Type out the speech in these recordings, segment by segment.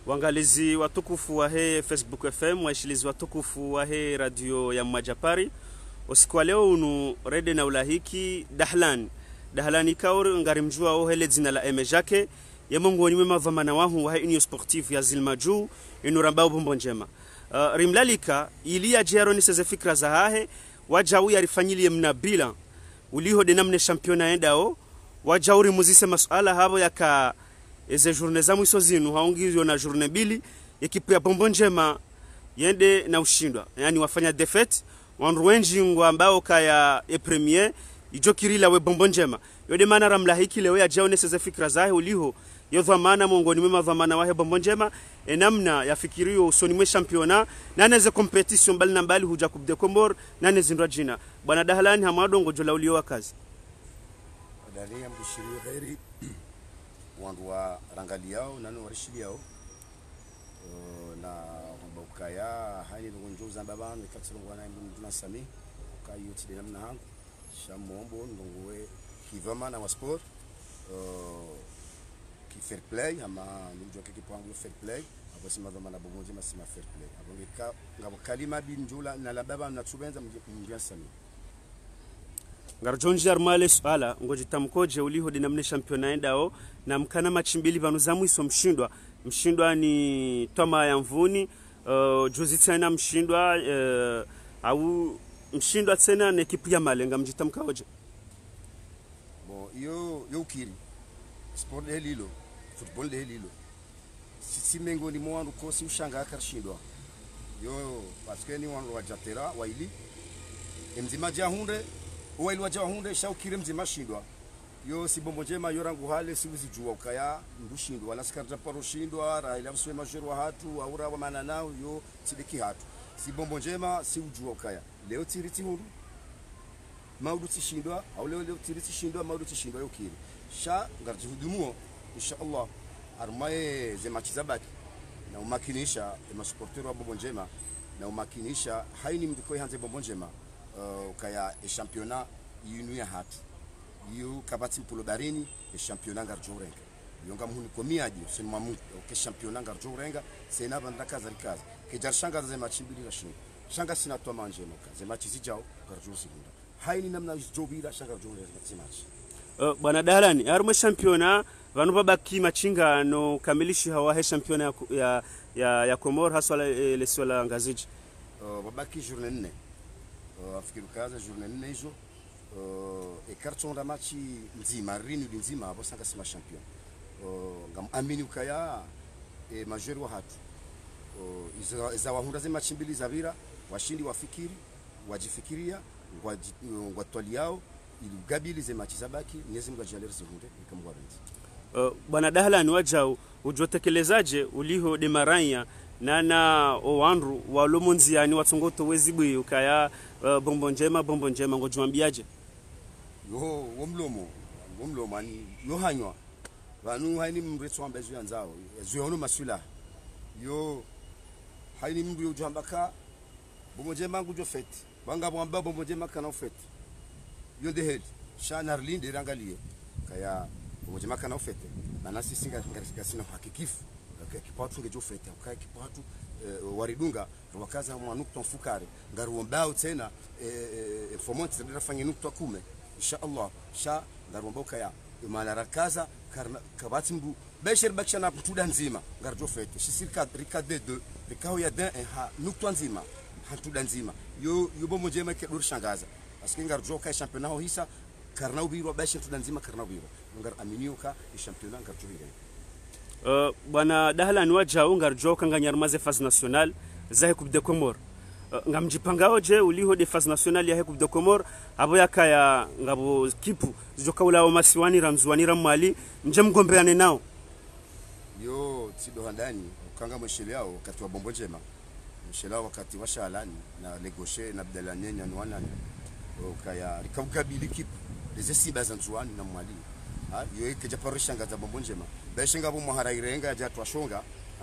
Wangalizi watukufu wa he Facebook FM, waishilizi watukufu wa he radio ya Mwajapari. Usiku wa leo unu rede na ulahiki Dahlan ikauri ngarimjua o hele zina la emejake ya mungu ni mema dhamana wahu wa he sportif ya Zilmaju inu rambao bombo njema. Rimlalika ilia jero ni seze fikra za hahe wajawu ya rifanyili ya mnabila uliho denamne championa endao wajauri muzise masuala habo yaka eze journée za mwiso zinu haongizyo na journée bili ekipu ya bombo njema yende na ushindwa yani wafanya defete wanruenji ngwa ambao kaya premier ijokirila we bombo njema yode mana ramlahiki leo ya jaone seze fikra zahe uliho yo dhamana mongoni mwema dhamana wahe bombo njema enamna ya fikirio usoni mwe championa naneze competition mbali na mbali huja kubde komor naneze ndwa jina bwana Dahlani hamado ngojola ulio wakazi Dali ya mbushirio heri wandu wa rangali yao nanu warishili yao na mbukaya haini ngunjuza mbabanu ikatsirungwa na mbuna sami ukayi utide namna hangu shamombo ndunguwe kivama na wasport ki fair play ama njoke kipangu fair play abosi madhama na bongoje masima fair play abongeka ngabo kalima binjula na lababa na tsubenza mbya sami Ngarjonji armale swala ngoji tamkoje uliho dinamne championa endao na mkana machimbili vanu zamu iso mshindwa ni Toma ya Mvuni Jozi tena mshindwa au mshindwa tena na ekipu ya Malenga mjitamkaoje bon yo ukiri sport de lilo football de lilo si mengo ni mwandu kosi ushanga akarshindwa yo parce que ni wandu wajatera waili mzima jahunde uwaili wajahunde shaukire mzima shindwa yo si bombo njema yorangu hale siwezi jua ukaya ndushindwa wala sikarja paro shindwa raila mswe majero wa hatu aura wa mana nao yo sidiki hatu si bombo njema si ujua ukaya leo tiriti huru maudu tishindwa au leo tiriti shindwa maudu tishindwa yo kiri sha ngarji hudumuo inshallah armaye ze machi zabaki na umakinisha masuportero wa bombo njema na umakinisha haini mdiko hanze bombo njema ukaya championnat yinu ya hatu yu kabati mpulo barini championnat ngarjorenga yonga muhuni komiaji sinma mu ke championnat ngarjorenga sena banda kaza likaza ke jarshanga ze machimbili rashin shanga sina to manje noka ze machi zijao ngarjo sikunda haini namna jobira shanga ngarjorenga machi bwana Dahlani armo championnat vanu babaki machinga no kamilishi hawa he championnat ya Komor haswa le swala ngaziji babaki journée 4 afikiru kaza journée 4 hizo ekarton da machi nzima rinu nzima abo sanga sima champion ngam amini ukaya majeur wa hatu iza wahunda ze machi mbili zavira washindi wafikiri wajifikiria ngwatwali yao ili gabili ze machi zabaki nyezi mga jaler zihunde ikamwa benzi bwana Dahlani wajao ujotekelezaje uliho de maranya nana owanru walomonziani watsongoto wezibwe ukaya bombo njema ngojwambiaje yo womlomo ani yo hanywa vanu haini mretso ambezo yanzao ezo ono masula yo haini mndu yojambaka bombo njema ngujo fete banga bwamba bombo njema kana fete yo de head shana rlinde rangalie kaya bombo njema kana fete na sisi ngarika sina hakikifu kipatu ngejo fete ukaya kipatu waridunga wakaza mwanukto mfukare ngaruombao tena fomonti zidafanya nukto 10 inshallah sha ngaruomboka ya malarakaza kabati mbu besher bakshana putuda nzima ngarjo fete shisirka rikade 2 rikao ya 1 ha nukto nzima hatuda nzima yo bombo njema ke durshangaza aski ngarjo ka championnat ho hisa karna ubiro besher tuda nzima karna ubiro ngar aminioka championnat ngarjo hire bwana Dahlani wajao ngarjo kanga nyarmaze phase national za Coupe de Comore ngamjipangao je uliho de phase national ya Coupe de Comore abo yakaya ngabo kipu zijokaula masiwani ramzwani ramali nje mgombeane nao yo tido handani kanga mweshele yao wakati wa bombo njema mweshele wakati wa shalani na legoshe na Abdelane na nwanani ukaya rikabili kipu les bazanzwani na mwali yo ikeja parishanga za bombo njema beshinga bo muharairenga ya twashonga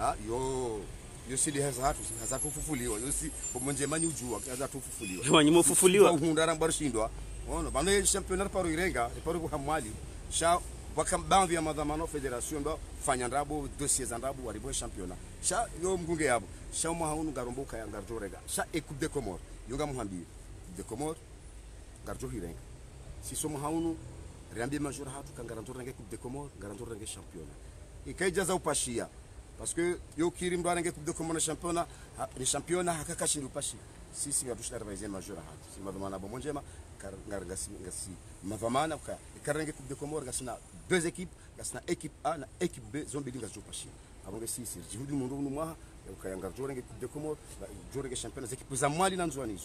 yo sili hazatu fufuliwa yo si bombo njema ni ujua hazatu fufuliwa wanyimo fufuliwa uhunda rambarshindwa ono bano championnat paro irenga paro hamwali sha wakambamvi ya madhamano federation ndo fanya ndabo dossiers ndabo walibo championnat sha yo mgunge yabo sha mwahaunu garomboka ya ngarjorega sha équipe de Comores yonga muhambi de Comores garjo hirenga si somo haunu rambi major hatu kangarantorenge coupe de Comores garantorenge championnat ikajaza upashia parce que yo kiri mbarenge coupe de Comores championnat ni championnat hakakashindi upashi sisi ngatushara baize major hatu si madhamana bomonjema ngasi mavamana ka karenge coupe de Comores gasina deux équipes gasina équipe A na équipe B zombi linga zopashi abonge sisi jihudi mundu numwa ukayanga jorenge coupe de Comores jorenge championnat équipe za mwali na nzwanizo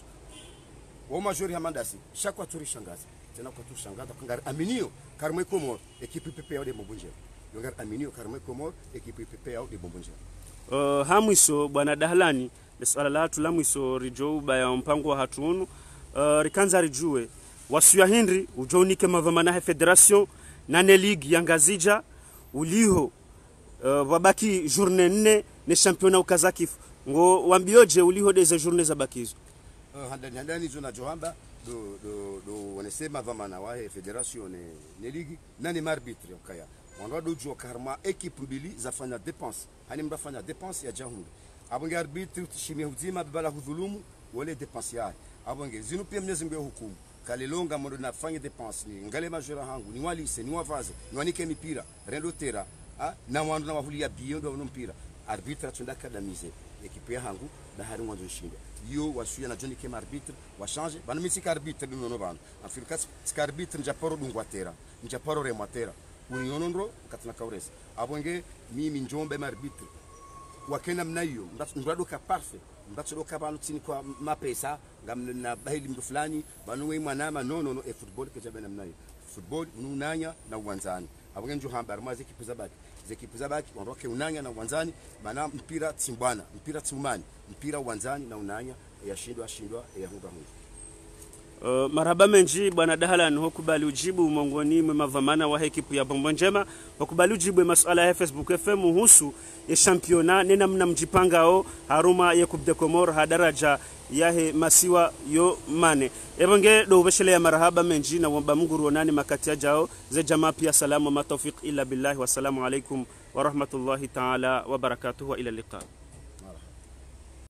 wa major ya mandasi shakwa turi shangaza tena kwa tu shangaza kangar aminio karmwe Comores équipe PP ya de Bombonjema yongar aminio karmwe Comores équipe PP ya de Bombonjema hamwiso bwana Dahlani swala la hatu la mwiso rijo baya mpango wa hatunu rikanza rijue wasuya hindri ujonike mavamana ya federation nane league yangazija uliho wabaki journée 4 ne championnat ukazakif ngo wambioje uliho deze journée za bakizo handani zona johamba do wanasema mavamana wa federation ne league nani marbitre ukaya wando jo karma equipe mbili zafanya dépense hani mrafanya dépense ya jahundu abonge arbitre tishime huzima bala hudhulumu wale dépense ya abonge zinu pia mnyezi mbe hukumu kalelonga mondo nafanya dépense ni ngale majora hangu ni walise ni wavaze ni wanike mipira rendo tera na wandu na wahulia biyondo wa mpira arbitre tunda kadamize ekipe ya hangu na hari mwanzo shinda yo wasuya na joni kema arbitre wa change bana misika arbitre no bana afrika ska arbitre njaporo dungwatera njaporo remwatera unionondro katina kauresa abonge mimi njombe arbitre wakena mnayo ndadoka parfait ndadoka banu tini kwa mapesa ngamna bahili mtu fulani banu we mwanama no e football ke jabena mnayo football unanya na uwanzani abonge njo hamba maze ekipu zabaki wanroke unanya na uwanzani bana mpira tsimbwana mpira tsumani mpira uwanzani na unanya yashindwa ya hunga marhaba menji bwana Dahlani hokubali ujibu mongoni mwe mavamana wa ekipu ya Bombonjema hokubali ujibu masuala ya Facebook FM husu ya championnat nena mna mjipangao haruma ya coupe de Comores hadaraja yahe masiwa yo mane ebonge do beshele ya marhaba menji na wamba Mungu ruonani makati ya jao ze jamaa pia salamu matawfiq illa billahi wa salamu alaikum wa rahmatullahi ta'ala wa barakatuhu wa ila liqa